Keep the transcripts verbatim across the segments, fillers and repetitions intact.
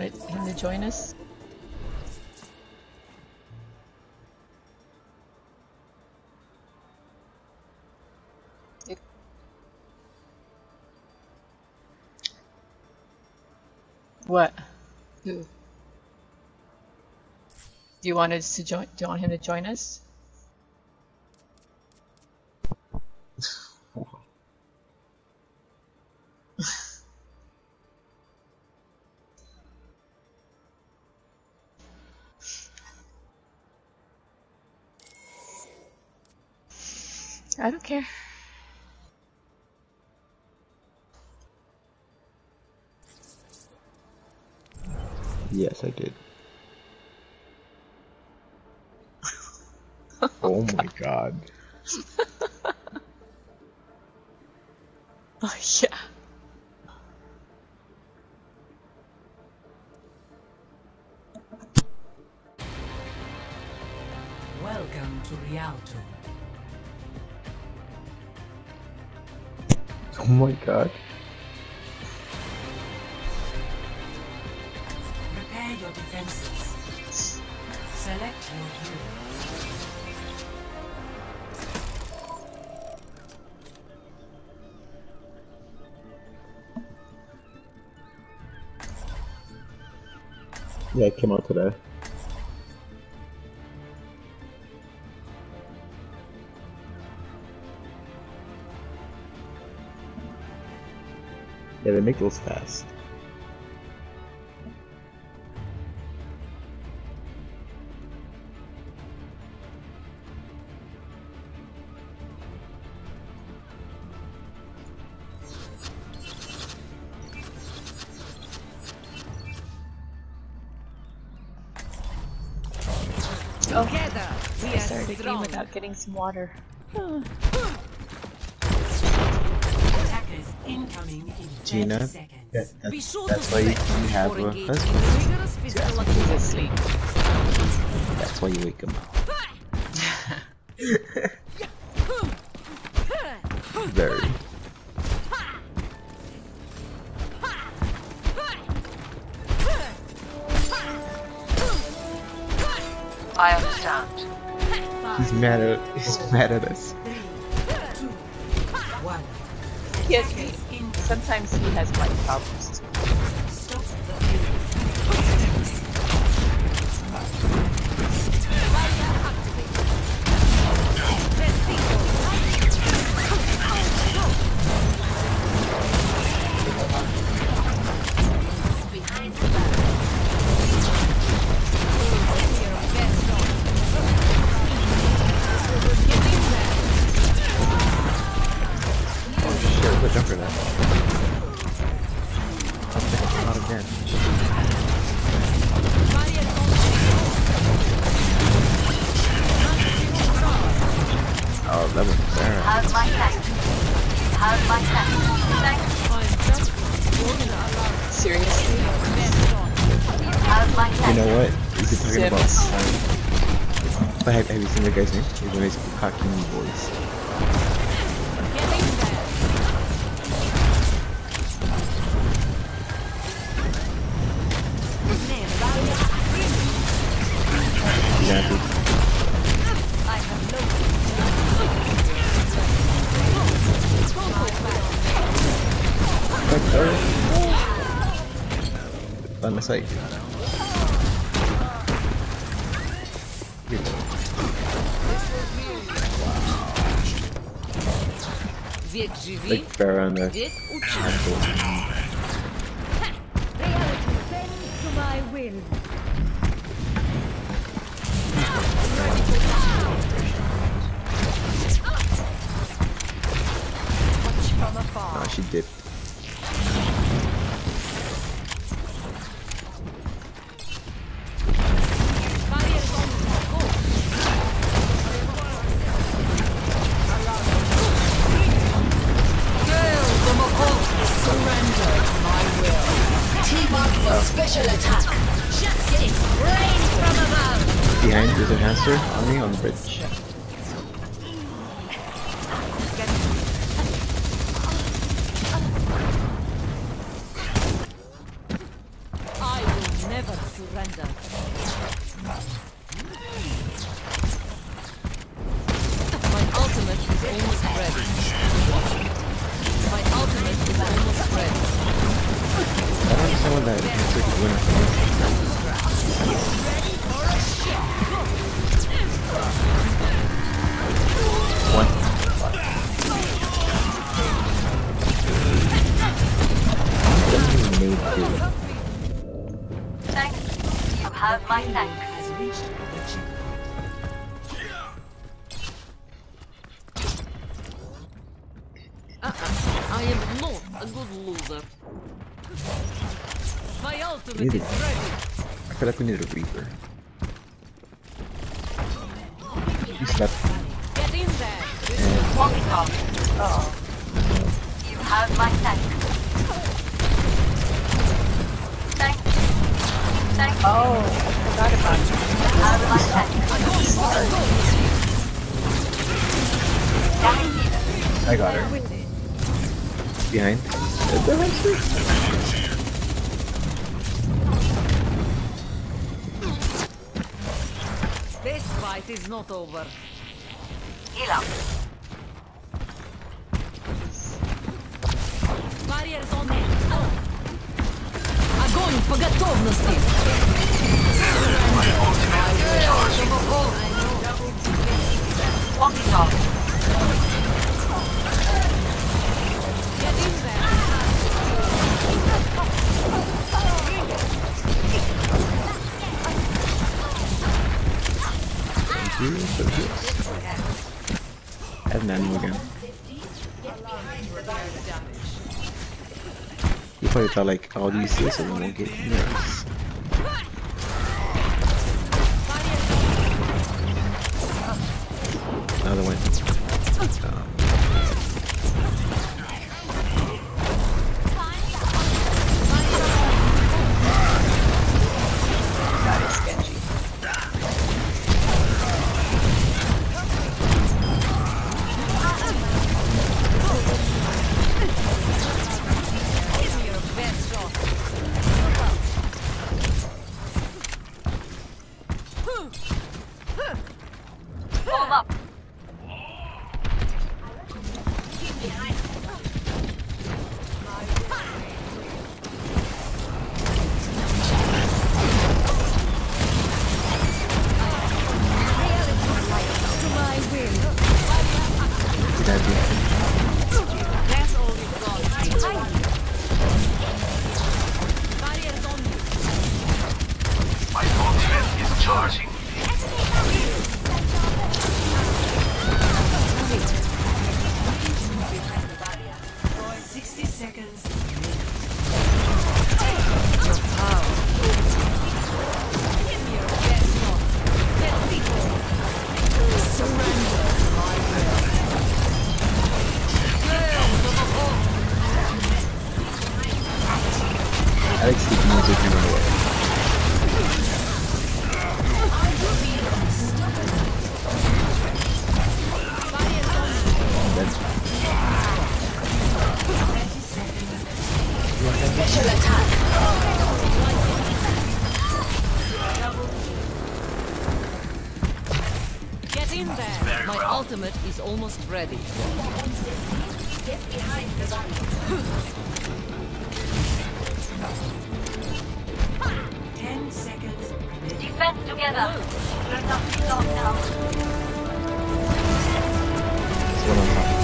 wanted him to join us? It... What? Who? Do you want us to join? Do you want him to join us? I don't care. Yes, I did. Oh, oh my god. Oh yeah. Welcome to Rialto. Oh my god. Prepare your defenses. Select your hero. Yeah, it came out today. Yeah, they make those fast. Oh, together we I started the game without getting some water. Attackers incoming in Gina, thirty seconds. that, that, that's why you, you have a husband. He's asleep. That's why you wake him up. Very. I understand. He's mad at he's mad at us. Yes, he, sometimes he has mic problems. Jump for that. I'll take a lot of damage. Oh, that was bad. How's my cat? How's my cat? Seriously? How's my cat? You know what? We could talk Sims. about um, but have, have you seen the guy's name? He's a nice cocky voice. Exactly. Like, sorry. On the site. Like fair on the handle. Reality bends to my will. From afar. Oh, she dipped. Special attack. Justice rains from above. Behind, there's a hamster on me on the bridge. I will that looks like he's winning. One. Made two. Thank you. You have my thanks. Has reached the checkpoint. Uh-uh. I am not a good loser. My ultimate Neither. is ready. I feel like we need a Reaper. You slept. Get in there. Walkie talkie. Oh. You have my thanks. Thank you. Thank you. Oh, I forgot about you. You have my thanks. I got her. Behind. This fight is not over. Heal up. Barriers on me. Огонь по готовности. Walkie talkie. Get in there. Add Nanu again. You probably thought like, oh, do you see this and we'll get nerfs. Another one. Um, That is sketchy. Form up. To my will. that dude. That's all you've got. Barriers on me. My ultimate is charging. sixty seconds. I like sleeping music and run away. That's Special attack. Get in there. My ultimate is almost ready. Get behind the barrier. Ten seconds remaining. Defend together. We're not locked now. one on top.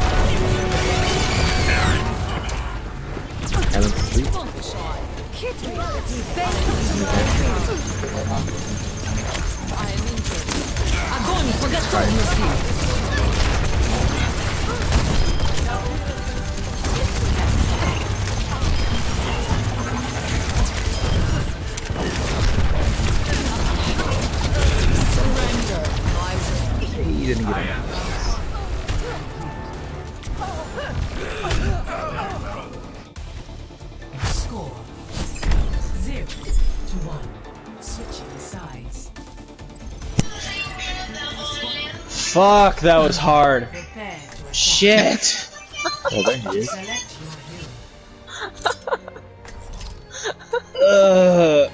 Alan's asleep. I am injured. Огонь по готовности. He didn't get him. Score zero to one. Switching sides. Fuck, that was hard. Prepare to attack. Shit. Oh, there he is. Select your hero. Ugh.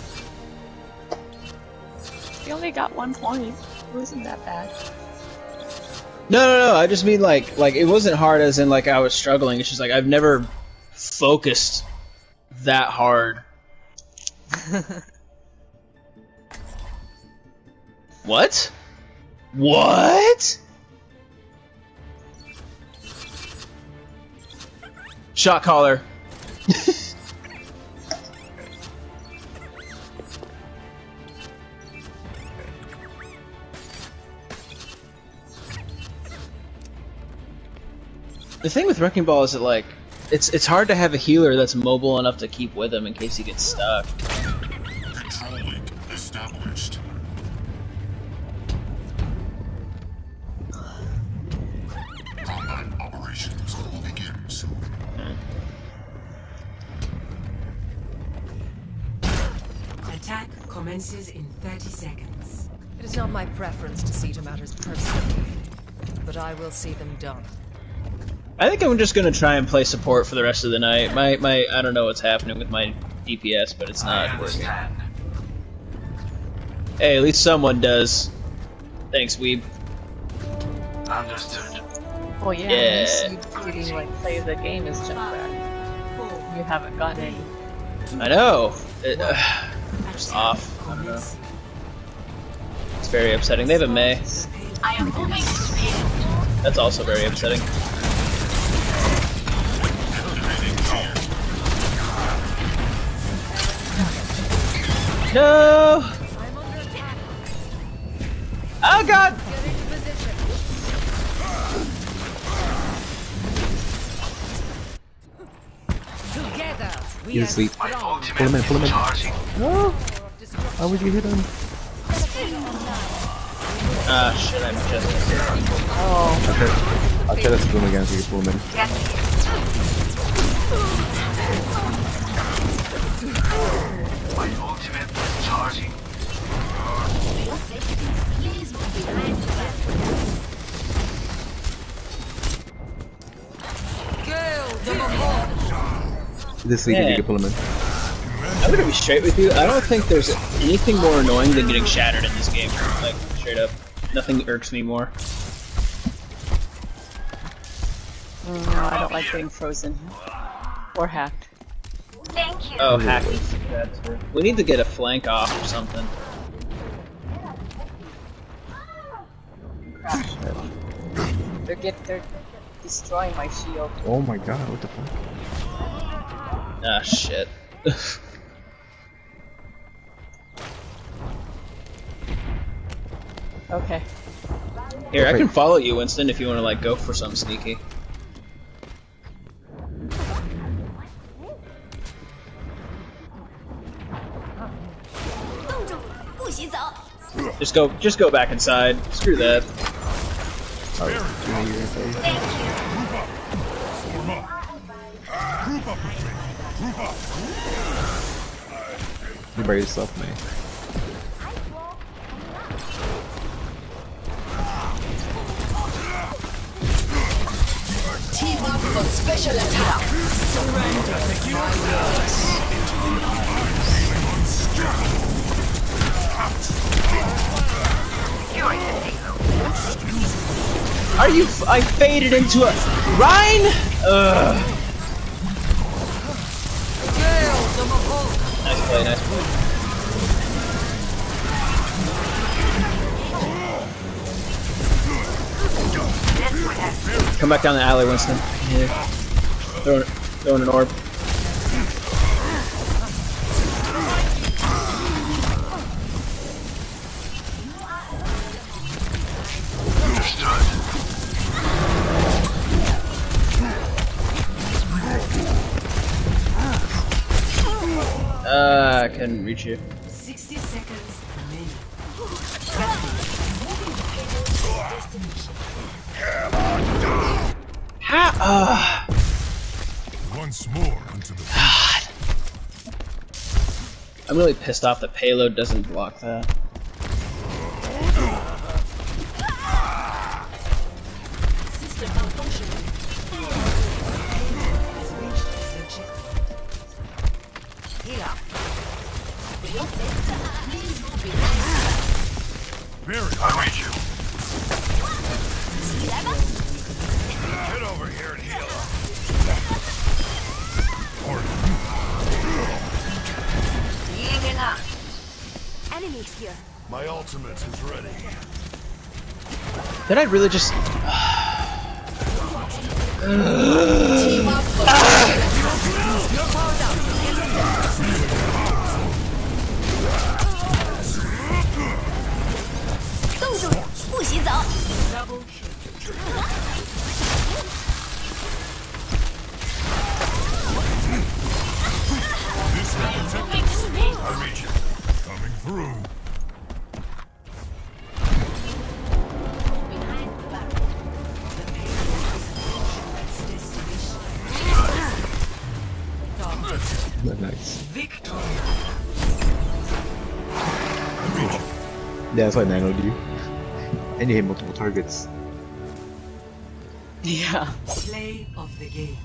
You only got one point. It wasn't that bad. No, no, no. I just mean like, like it wasn't hard as in like I was struggling. It's just like I've never focused that hard. What? What? Shot caller. The thing with Wrecking Ball is that, like, it's it's hard to have a healer that's mobile enough to keep with him in case he gets stuck. Control link established. Combat operations will begin soon. Attack commences in thirty seconds. It is not my preference to see to matters personally, but I will see them done. I think I'm just gonna try and play support for the rest of the night. My my I don't know what's happening with my D P S, but it's I not working. understand. Hey, at least someone does. Thanks, Weeb. Understood. Oh yeah, Yeah. at least you really like play the game as Junkrat. You haven't gotten any. I know. It, uh, just Attack off. I don't know. commencing. It's very upsetting. They have a Mei. I am moving to speed. That's also very upsetting. No! Oh god! Together, we He's are asleep. My strong. ultimate Pull him in, pull him is in. charging. No! Why would you hit him? Ah, shit, I'm just... Oh, I'll try, I'll try to pull him again so you can pull him in. My ultimate is charging. He's asleep if Yeah. you can pull him in. I'm gonna be straight with you. I don't think there's anything more annoying than getting shattered in this game. Like, straight up. Nothing irks me more. mm, no, I don't like getting frozen or hacked. Thank you. Oh, hack. We need to get a flank off or something. They're get they're destroying my shield. Oh my god, what the fuck? Ah, shit. Okay. Here, I can follow you, Winston, if you want to, like, go for something sneaky. Just go, just go back inside. Screw that. Oh, you know you're inside. You by yourself, man. Team up for special attack. Are you? F I faded into a Rhine. Ugh. Nice play, nice play. Come back down the alley, Winston. Yeah. Throwing, throwing an orb. Uh, I couldn't reach you. sixty seconds remaining. Ha! Uh, Once more into the God. I'm really pissed off that payload doesn't block that. System malfunctioning. Barry, I reach you. Get over here and heal up. enemies here. My ultimate is ready. Did I really just? I reach you. Coming through. Nice. Victory. Yeah, that's why nanoed you. And you hit multiple targets. Yeah. Play of the game.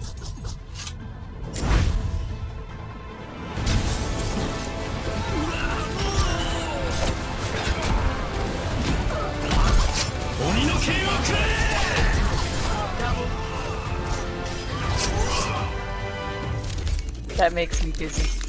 That makes me dizzy.